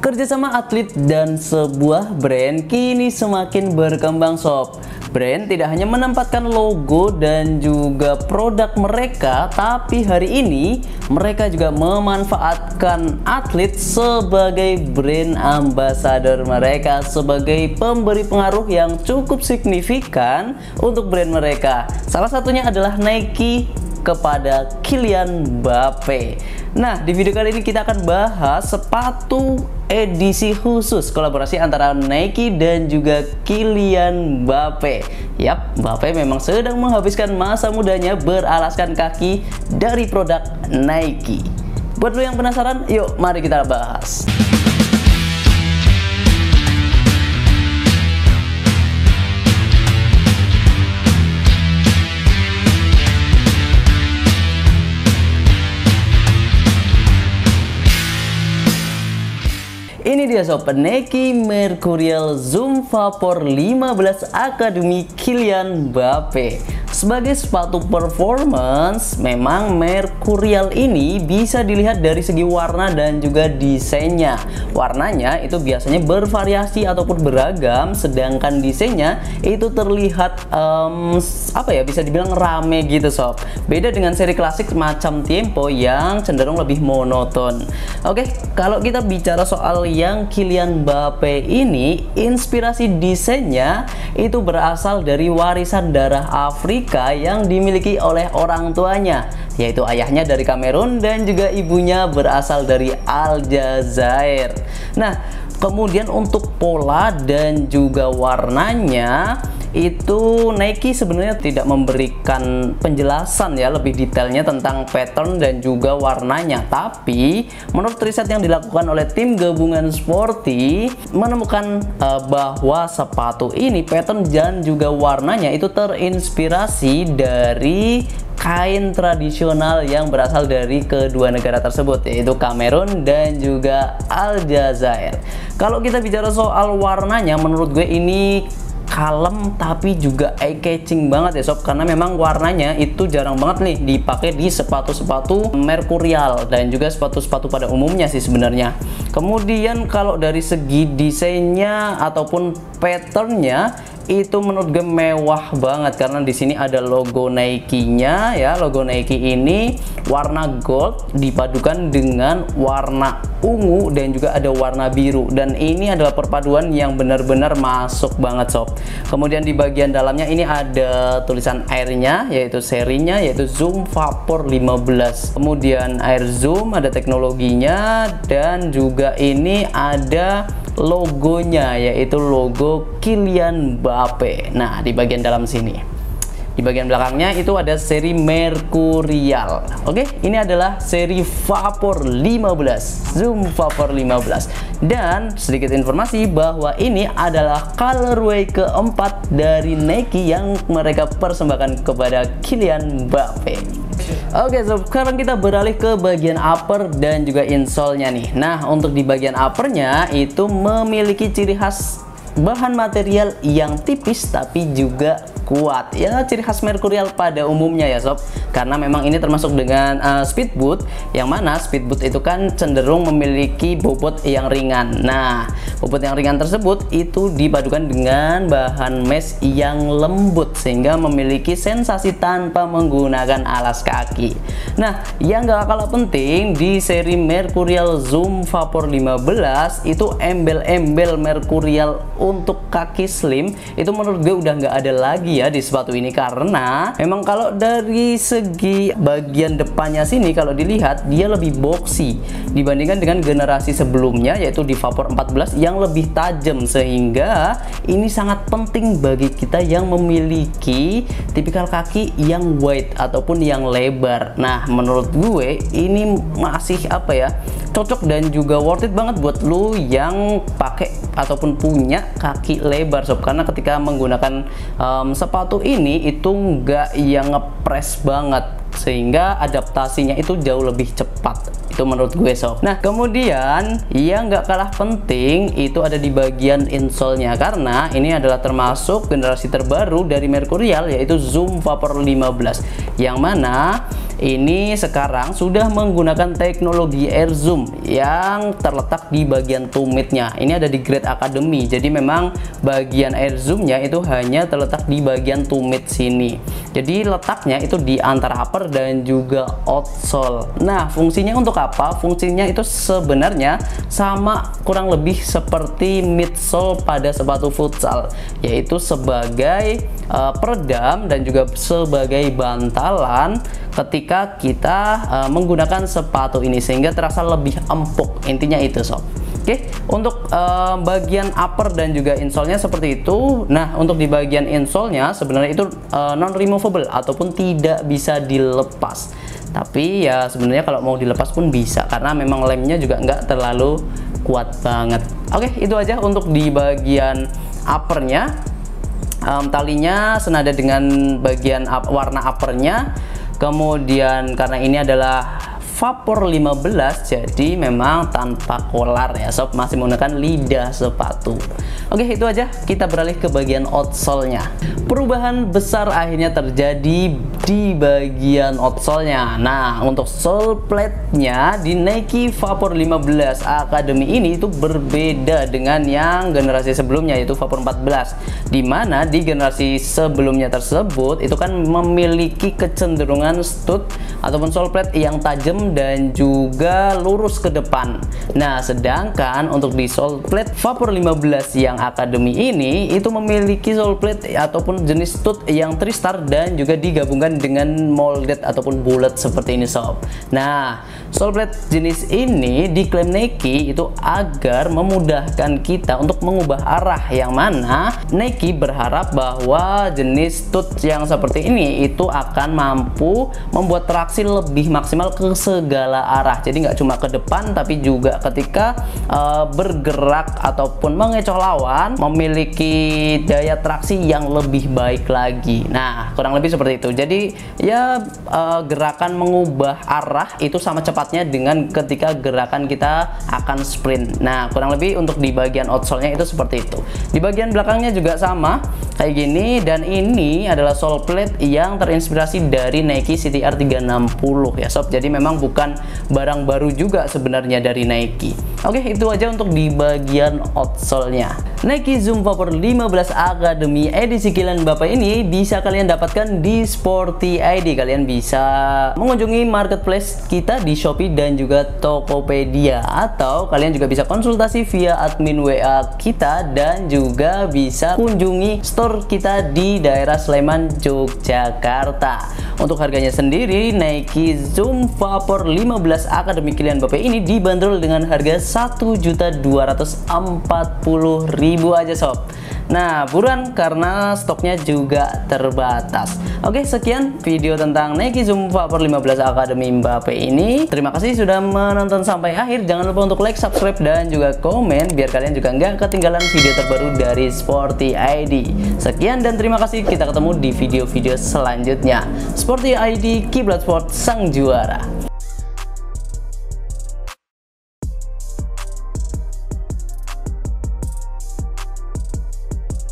Kerjasama atlet dan sebuah brand kini semakin berkembang sob. Brand tidak hanya menempatkan logo dan juga produk mereka, tapi hari ini mereka juga memanfaatkan atlet sebagai brand ambassador mereka, sebagai pemberi pengaruh yang cukup signifikan untuk brand mereka. Salah satunya adalah Nike kepada Kylian Mbappe. Nah, di video kali ini kita akan bahas sepatu edisi khusus kolaborasi antara Nike dan juga Kylian Mbappe. Yap, Mbappe memang sedang menghabiskan masa mudanya beralaskan kaki dari produk Nike. Buat lo yang penasaran, yuk mari kita bahas. Ini dia sob, Nike Mercurial Zoom Vapor 15 Academy Kylian Mbappe. Sebagai sepatu performance, memang Mercurial ini bisa dilihat dari segi warna dan juga desainnya. Warnanya itu biasanya bervariasi ataupun beragam, sedangkan desainnya itu terlihat bisa dibilang rame gitu sob. Beda dengan seri klasik macam Tiempo yang cenderung lebih monoton. Oke, kalau kita bicara soal yang Kylian Mbappe ini, inspirasi desainnya itu berasal dari warisan darah Afrika yang dimiliki oleh orang tuanya, yaitu ayahnya dari Kamerun dan juga ibunya berasal dari Aljazair. Nah, kemudian untuk pola dan juga warnanya itu Nike sebenarnya tidak memberikan penjelasan ya lebih detailnya tentang pattern dan juga warnanya, tapi menurut riset yang dilakukan oleh tim gabungan Sporty menemukan bahwa sepatu ini pattern dan juga warnanya itu terinspirasi dari kain tradisional yang berasal dari kedua negara tersebut, yaitu Kamerun dan juga Aljazair. Kalau kita bicara soal warnanya, menurut gue ini kalem tapi juga eye catching banget ya sob, karena memang warnanya itu jarang banget nih dipakai di sepatu-sepatu Mercurial dan juga sepatu-sepatu pada umumnya sih sebenarnya. Kemudian kalau dari segi desainnya ataupun patternnya itu menurut gue mewah banget, karena di sini ada logo Nike-nya ya. Logo Nike ini warna gold dipadukan dengan warna ungu dan juga ada warna biru, dan ini adalah perpaduan yang benar-benar masuk banget sob. Kemudian di bagian dalamnya ini ada tulisan airnya, yaitu serinya, yaitu Zoom Vapor 15. Kemudian Air Zoom, ada teknologinya, dan juga ini ada logonya, yaitu logo Kylian Mbappe. Nah, di bagian dalam sini, di bagian belakangnya itu ada seri Mercurial. Oke, ini adalah seri Vapor 15, Zoom Vapor 15. Dan sedikit informasi bahwa ini adalah colorway keempat dari Nike yang mereka persembahkan kepada Kylian Mbappe. Oke, so sekarang kita beralih ke bagian upper dan juga insole-nya nih. Nah, untuk di bagian uppernya itu memiliki ciri khas bahan material yang tipis tapi juga kuat, ya ciri khas Mercurial pada umumnya ya sob, karena memang ini termasuk dengan speed boot, yang mana speed boot itu kan cenderung memiliki bobot yang ringan. Nah, bobot yang ringan tersebut itu dipadukan dengan bahan mesh yang lembut sehingga memiliki sensasi tanpa menggunakan alas kaki. Nah, yang gak kalah penting di seri Mercurial Zoom Vapor 15 itu embel-embel Mercurial untuk kaki slim itu menurut gue udah nggak ada lagi ya di sepatu ini, karena memang kalau dari segi bagian depannya sini kalau dilihat dia lebih boxy dibandingkan dengan generasi sebelumnya, yaitu di Vapor 14 yang lebih tajam, sehingga ini sangat penting bagi kita yang memiliki tipikal kaki yang wide ataupun yang lebar. Nah, menurut gue ini masih cocok dan juga worth it banget buat lu yang pakai ataupun punya kaki lebar sob, karena ketika menggunakan sepatu ini itu nggak yang ngepres banget, sehingga adaptasinya itu jauh lebih cepat. Itu menurut gue sob. Nah, kemudian yang nggak kalah penting itu ada di bagian insole-nya, karena ini adalah termasuk generasi terbaru dari Mercurial, yaitu Zoom Vapor 15, yang mana ini sekarang sudah menggunakan teknologi air zoom yang terletak di bagian tumitnya. Ini ada di Grade Academy, jadi memang bagian air zoomnya itu hanya terletak di bagian tumit sini. Jadi letaknya itu di antara upper dan juga outsole. Nah, fungsinya untuk apa? Fungsinya itu sebenarnya sama kurang lebih seperti midsole pada sepatu futsal, yaitu sebagai peredam dan juga sebagai bantalan ketika kita menggunakan sepatu ini, sehingga terasa lebih empuk. Intinya itu sob. Oke, untuk bagian upper dan juga insole-nya seperti itu. Nah, untuk di bagian insole-nya sebenarnya itu non removable ataupun tidak bisa dilepas. Tapi ya sebenarnya kalau mau dilepas pun bisa, karena memang lemnya juga nggak terlalu kuat banget. Oke, itu aja untuk di bagian uppernya. Talinya senada dengan bagian warna uppernya. Kemudian karena ini adalah Vapor 15, jadi memang tanpa kolar ya sob, masih menggunakan lidah sepatu. Oke, itu aja. Kita beralih ke bagian outsole-nya. Perubahan besar akhirnya terjadi di bagian outsole-nya. Nah, untuk sole plate-nya di Nike Vapor 15 Academy ini itu berbeda dengan yang generasi sebelumnya, yaitu Vapor 14, dimana di generasi sebelumnya tersebut itu kan memiliki kecenderungan stud ataupun sole plate yang tajam dan juga lurus ke depan. Nah, sedangkan untuk di sole plate Vapor 15 yang Academy ini itu memiliki sole plate ataupun jenis stud yang tristar dan juga digabungkan dengan molded ataupun bulat seperti ini sob. Nah, sole plate jenis ini diklaim Nike itu agar memudahkan kita untuk mengubah arah, yang mana Nike berharap bahwa jenis stud yang seperti ini itu akan mampu membuat traksi lebih maksimal ke segala arah. Jadi nggak cuma ke depan, tapi juga ketika bergerak ataupun mengecoh lawan memiliki daya traksi yang lebih baik lagi. Nah, kurang lebih seperti itu. Jadi ya gerakan mengubah arah itu sama cepatnya dengan ketika gerakan kita akan sprint. Nah, kurang lebih untuk di bagian outsole-nya itu seperti itu. Di bagian belakangnya juga sama kayak gini, dan ini adalah sole plate yang terinspirasi dari Nike CTR 360 ya sob. Jadi memang bukan barang baru juga sebenarnya dari Nike. Oke, itu aja untuk di bagian outsole-nya. Nike Zoom Vapor 15 Academy edisi Kylian Mbappe ini bisa kalian dapatkan di Sporty ID. Kalian bisa mengunjungi marketplace kita di Shopee dan juga Tokopedia, atau kalian juga bisa konsultasi via admin WA kita dan juga bisa kunjungi store kita di daerah Sleman, Yogyakarta. Untuk harganya sendiri, Nike Zoom Vapor 15 Academy Kylian Mbappe ini dibanderol dengan harga 1.240.000 aja sob. Nah, buruan karena stoknya juga terbatas. Oke, sekian video tentang Nike Zoom Vapor 15 Academy Mbappe ini. Terima kasih sudah menonton sampai akhir. Jangan lupa untuk like, subscribe, dan juga komen biar kalian juga nggak ketinggalan video terbaru dari Sporty ID. Sekian dan terima kasih. Kita ketemu di video-video selanjutnya. Sporty ID, Kiblat Sport, sang juara.